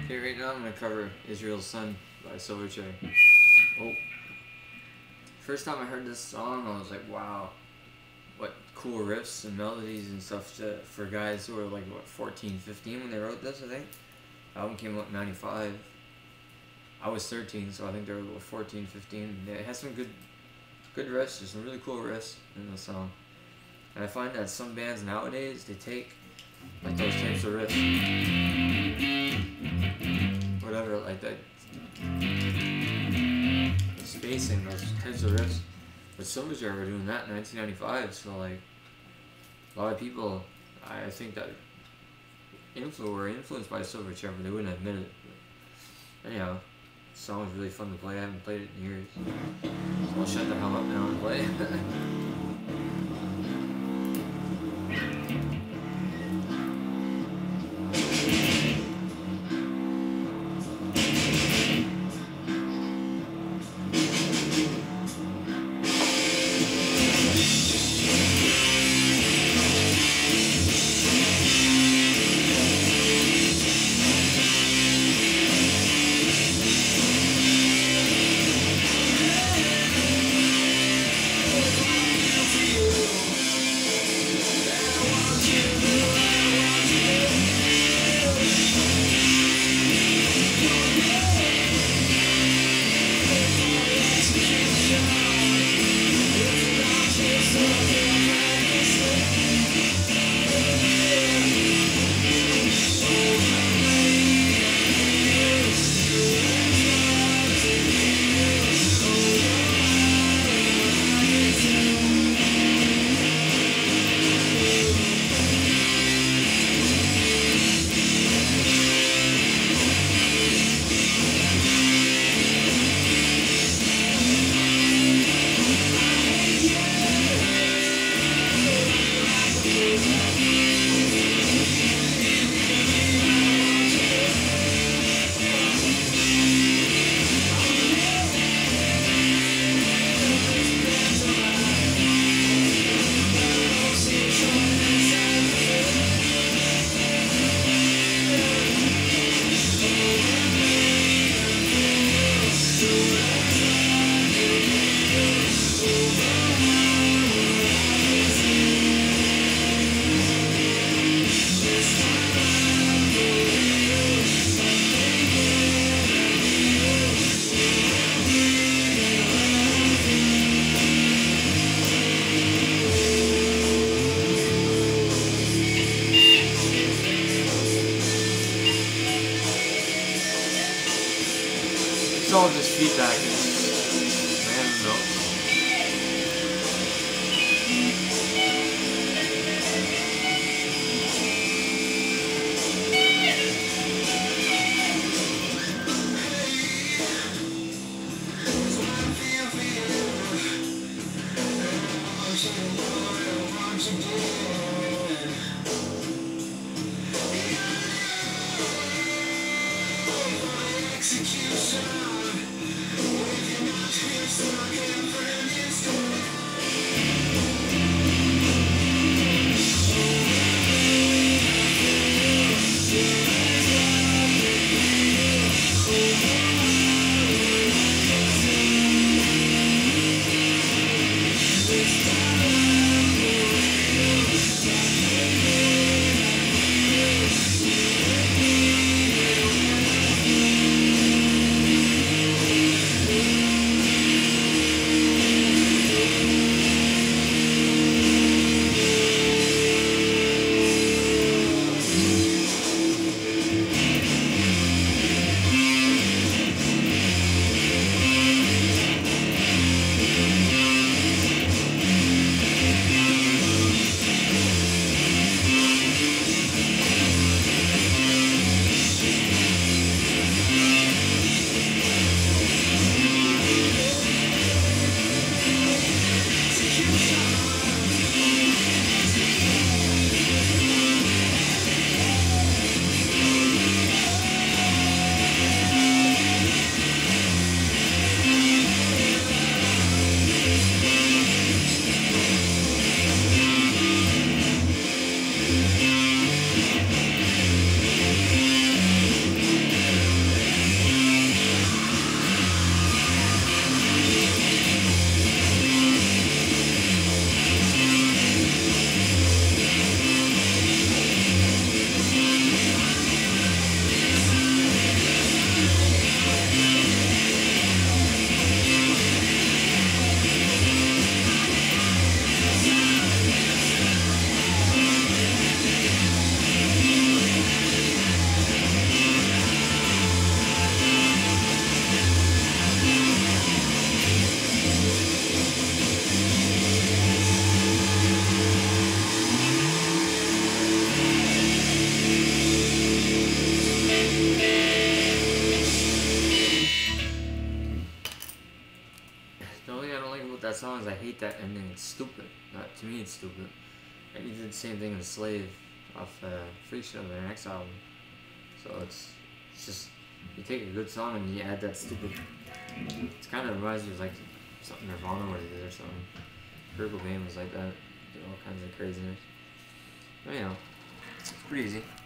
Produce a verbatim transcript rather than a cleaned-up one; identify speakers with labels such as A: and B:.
A: Okay, right now I'm gonna cover Israel's Son by Silverchair. Oh. First time I heard this song, I was like, wow, what cool riffs and melodies and stuff to, for guys who were like, what, fourteen, fifteen when they wrote this, I think. The album came out in ninety-five. I was thirteen, so I think they were about fourteen, fifteen. Yeah, it has some good good riffs, just some really cool riffs in the song. And I find that some bands nowadays, they take like those types of riffs, whatever, like that spacing, those types of riffs. But Silverchair were doing that in nineteen ninety-five, so like a lot of people, I think that influ were influenced by Silverchair, but they wouldn't admit it. But anyhow, the song was really fun to play. I haven't played it in years, so I'll shut the hell up now and play. It's all just feedback. It's random notes.
B: Execution with
A: that song is I hate that ending. It's stupid. Not to me, it's stupid. And he did the same thing with Slave off uh, Freak Show, their next album. So it's it's just you take a good song and you add that stupid. It kind of reminds me of like something Nirvana would have did or something. Kurt Cobain was like that. Did all kinds of craziness. But you know, it's pretty easy.